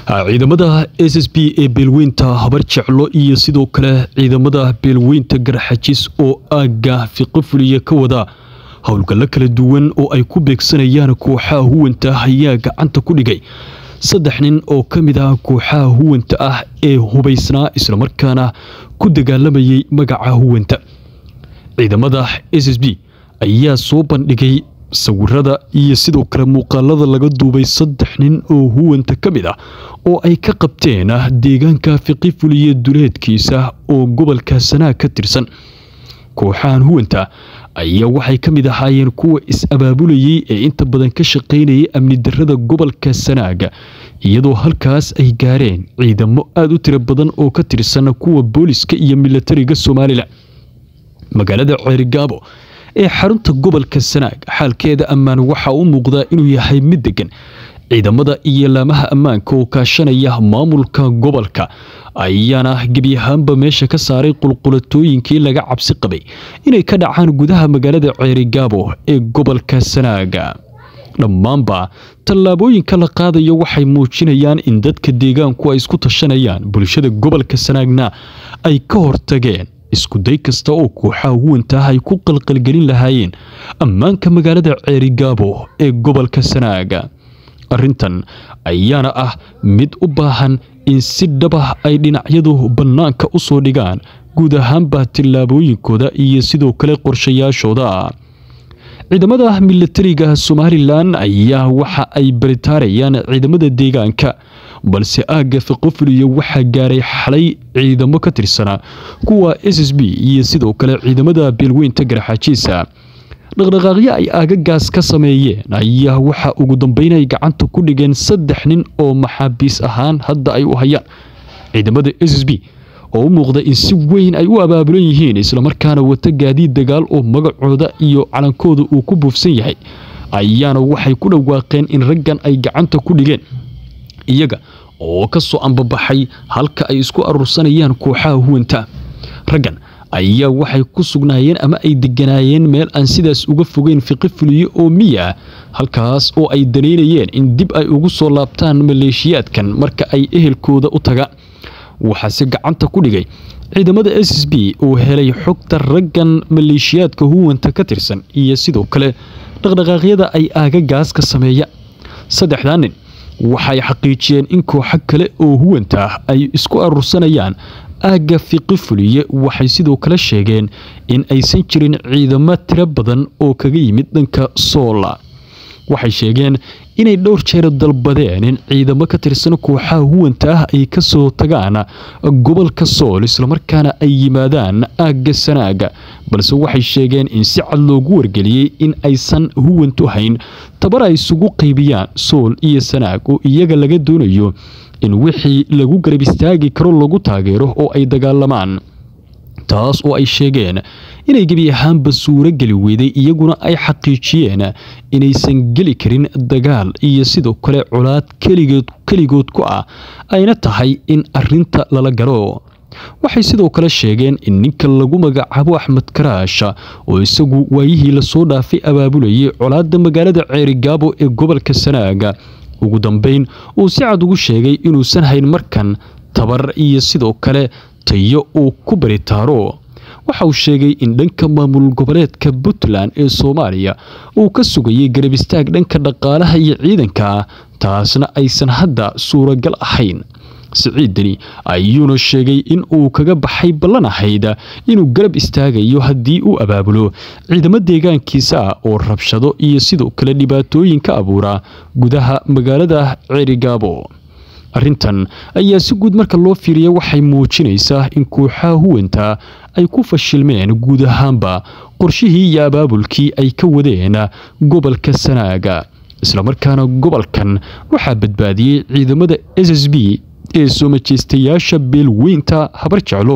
ciidamada SSB ee beelweynta habar jeclo iyo sidoo kale ciidamada beelweynta garxajis oo aaga fiqo fuliye ka wada howlgalo kala duwan oo ay ku beegsanayaan kooxaha huwanta ayaa gacanta ku dhigay 3 nin oo kamid ah kooxaha huwanta ah ee hubaysnaa isla markaana ku dagaalamayay magaca huwanta. ciidamada SSB ayaa soo bandhigay sawirada iyo sidoo kale muuqaalada laga duubay 3 nin oo huwanta kamid ah oo ay ka qabteen deegaanka fiqi fuliye duleedkiisa oo gobolka Sanaag ka tirsan. kooxahan huwanta ayaa waxay kamid ahaayeen kuwa is-abaabulayay ee inta badan ka shaqeynayay amni darrada gobolka Sanaag iyadoo halkaas ay gaareen ciidamo aad u tiro badan oo ka tirsan kuwa booliska iyo militariga Soomaaliland. magaalada Ceerigaabo ee xarunta gobolka Sanaag xaalkeeda ammaan waxa uu muuqdaa inuu yahay mid degan. ciidamada iyo laamaha ammaanka oo kaashanaya maamulka gobolka ayaana gebi ahaanba meesha ka saaray qulqulatooyinkii laga cabsi qabay inay ka dhacaan gudaha magaalada Ceerigaabo ee gobolka Sanaag. dhammaanba tallaabooyinka la qaadayo waxay muujinayaan in dadka deegaanku ay isku tashanayaan bulshada gobolka Sanaagna ay ka hortageen isku day kasta oo kooxaha huwanta ay ku qalqalgelin lahaayeen ammaanka magaalada Ceerigaabo ee gobolka Sanaag. arrintan ayaana ah mid u baahan in si dhab ah ay dhinacyadu bannaanka u soo dhigaan guud ahaanba tillaabooyinkooda iyo sidoo kale qorshayaashooda. ciidamada militariga Soomaaliland ayaa waxa ay baritaarayaan ciidamada deegaanka balse aaga fiqo fuliye waxa gaaray xalay ciidamo ka tirsan kuwa SSB iyo sidoo kale ciidamada beelweynta garxajiisa. dhaqdhaqaaqyo ay aagagaas ka sameeyeen ayaa waxa ugu dambeynay gacanta ku dhigeen 3 nin oo maxaabiis ahaan hadda ay u hayaan. ciidamada SSB oo u muuqda in si weyn ay u abaabulan yihiin isla markaana wata gaadiid dagaal oo magacooda iyo calankooda uu ku buufsan yahay ayaana waxay ku dhawaaqeen in raggan ay gacanta ku dhigeen iyaga oo ka soo ambabaxay halka ay isku arursanayaan kooxaha huwanta. raggan ayaa waxay ku sugnaayeen ama ay deganaayeen meel aan sidaas uga fogeyn fiqi fuliye oo miya halkaas oo ay daneynayeen in dib ay ugu soo laabtaan maleeshiyaadkan marka ay ehelkooda u tagaan. waxaase gacanta ku dhigay ciidamada SSB oo helay xogta raggan maleeshiyaadka huwanta ka tirsan iyo sidoo kale dhaqdhaqaaqyada ay aagagaas ka sameeyaan. 3 nin waxay xaqiijiyeen in kooxo kale oo huwanta ay isku arursanayaan aaga fiqi fuliye. waxay sidoo kale sheegeen in aysan jirin ciidamo tiro badan oo kaga yimid dhanka Soola. waxay sheegeen inay dhowr jeer dalbadeen in ciidamo ka tirsan kooxaha huwanta ay ka soo tagaan gobolka Sool isla markaana ay yimaadaan aaga Sanaag balse waxay sheegeen in si cad loogu wargeliyay in aysan huwantu hayn tabar ay isugu qaybiyaan Sool iyo Sanaag oo iyaga laga doonayo in wixii lagu garab istaagi karo lagu taageero oo ay dagaalamaan. taas oo ay sheegeen inay gebi ahaanba suuro geli weyday iyaguna ay xaqiijiyeen inaysan geli karin dagaal iyo sidoo kale colaad keligood ku ah ayna tahay in arinta lala galo. waxay sidoo kale sheegeen in ninka lagu magacaabo Axmed Karaash oo isagu waayihii la soo dhaafay abaabulayay colaadda magaalada Ceerigaabo ee gobolka Sanaag ugu dambeyn uu si cad ugu sheegay inuusan hayn markan tabar iyo sidoo kale tayo uu ku baritaaro. waxa uu sheegay in dhanka maamul goboleedka Puntland ee Soomaaliya uu ka sugayay garab istaag dhanka dhaqaalaha iyo ciidanka taasna aysan hadda suuragal ahayn. Siciidani ayuuna sheegay in uu kaga baxay ballan ahayd inuu garab istaagayo haddii uu abaabulo ciidamo deegaankiisa oo rabshado iyo sidoo kale dhibaatooyin ka abuura gudaha magaalada Ceerigaabo. arrintan ayaa si guud marka loo fiiriyo waxay muujinaysaa in kooxaha huwanta ay ku fashilmeen guud ahaanba qorshihii iyo abaabulkii ay ka wadeen gobolka Sanaag isla markaana gobolkan waxaa badbaadiyay ciidamada SSB ee soo majeystayaasha beelweynta habar jeclo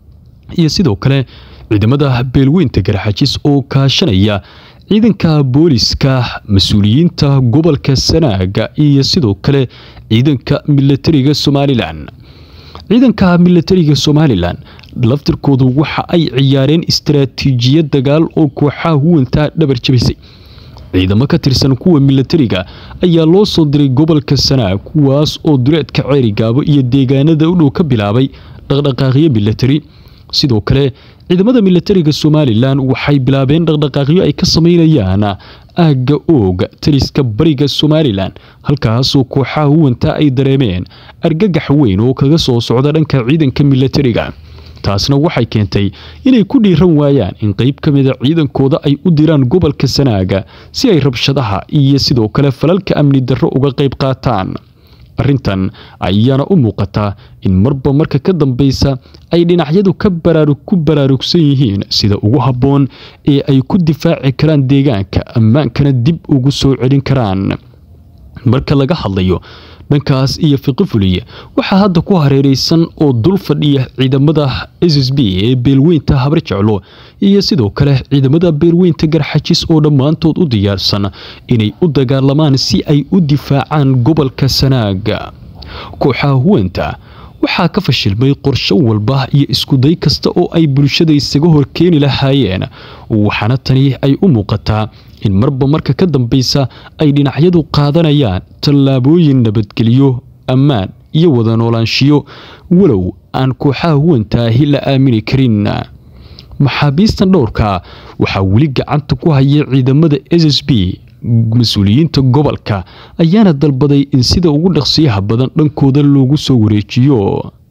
iyo sidoo kale ciidamada beelweynta garxajis oo kaashanaya ciidanka booliska mas'uuliyiinta gobolka Sanaag iyo sidoo kale ciidanka militariga Soomaaliland. ciidanka militariga Soomaaliland laftirkoodu waxa ay ciyaareen istiraatiijiyad dagaal oo kooxaha huwanta dhabar jabisay. ciidamo ka tirsan kuwa militariga ayaa loo soo diray gobolka Sanaag kuwaas oo duleedka Ceerigaabo iyo deegaanada u dhow ka bilaabay dhaqdhaqaaqyo militari sidoo kale ciidamada militariga Somaliland waxay bilaabeen dhaqdhaqaaqyo ay ka sameynayaan aagga ooga taliska bariga Somaliland halkaas oo kooxaha huwanta ay dareemeen argagax weyn oo kaga soo socda dhanka ciidanka militariga taasna waxay keentay inay ku dhiiran waayaan in qayb ka mid ah ciidankooda ay u diraan gobolka Sanaag si ay rabshadaha iyo sidoo kale falalka amni darro uga qayb qaataan arrintan ayaana u muuqata in marba marka ka dambaysa ay dhinacyadu ku baraarugsan yihiin sida ugu habboon ee ay ku difaaci karaan deegaanka ammaankana dib ugu soo celin karaan marka laga hadlayo dhankaas iyo Fiqifuli waxa hadda ku hareeraysan oo dul fadhiya ciidamada SSB ee beelweynta Habarjeclo iyo sidoo kale ciidamada beelweynta Garxajis oo dhamaantood u diyaarsan inay u dagaalamaan si ay u difaacaan gobolka Sanaag kooxaha huwanta waxaa ka fashilmay qorshe walba iyo isku day kasta oo ay bulshada isaga horkeeni lahaayeen waxaana tani ay u muuqataa in marba marka ka dambaysa ay dhinacyadu qaadanayaan tallaabooyin nabadgelyo ammaan iyo wada noolaanshiyo walow aan kooxaha huwanta la aamini karin maxaabiistan dhowrka waxaa weli gacanta ku haya ciidamada SSB mas'uuliyiinta gobolka ayaana dalbaday in sida ugu dhaqsiyaha badan dhankooda loogu soo wareejiyo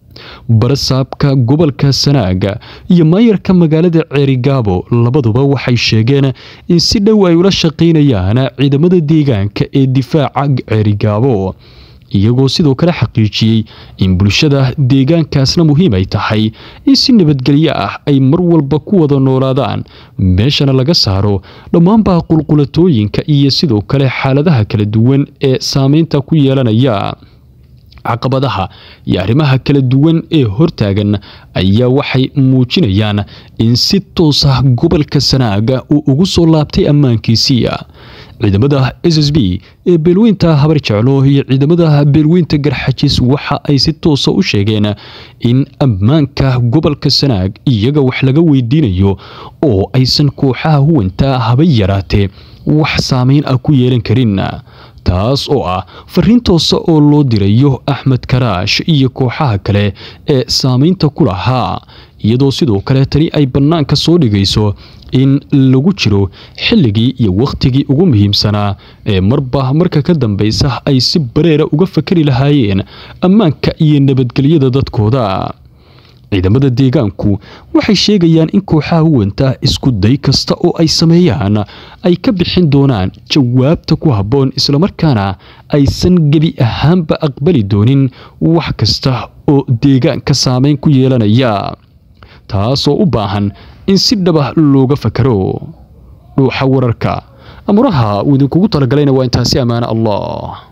barasaabka gobolka Sanaag iyo maayarka magaalada Ceerigaabo labaduba waxay sheegeen in si dhow ay ula shaqeynayaan ciidamada deegaanka ee difaaca Ceerigaabo iyagoo sidoo kale xaqiijiyay in bulshada deegaankaasna muhiim ay tahay in si nabadgelyo ah ay mar walba ku wada noolaadaan meeshana laga saaro dhammaanba qulqulatooyinka iyo sidoo kale xaaladaha kala duwan ee saameynta ku yeelanaya caqabadaha iyo arrimaha kala duwan ee hortaagan ayaa waxay muujinayaan in si toos ah gobolka Sanaag uu ugu soo laabtay ammaankiisa ciidamada SSB ee beelweynta Habarjeclo iyo ciidamada beelweynta Garxajis waxa ay si toos ah u sheegeen in ammaanka gobolka Sanaag iyaga wax laga weydiinayo oo aysan kooxaha huwanta haba yaraatee wax saameyn ah ku yeelan karin taas oo ah fariin toos ah oo loo dirayo Axmed Karaash iyo kooxaha kale ee saameynta ku lahaa iyadoo sidoo kale tani ay banaanka soo dhigayso in lagu jiro xilligii iyo waqtigii ugu muhiimsanaa ee marba marka ka dambaysa ay si bareera uga fakari lahaayeen ammaanka iyo nabadgelyada dadkooda ciidamada deegaanku waxay sheegayaan in kooxaha huwanta isku day kasta oo ay sameeyaan ay ka bixin doonaan jawaabta ku habboon isla markaana aysan gebi ahaanba aqbali doonin wax kasta oo deegaanka saameyn ku yeelanaya taasoo u baahan in si dhab ah looga fakaro dhuuxa wararka amuraha uu idinkugu talagalayna waa intaasi ammaano Allah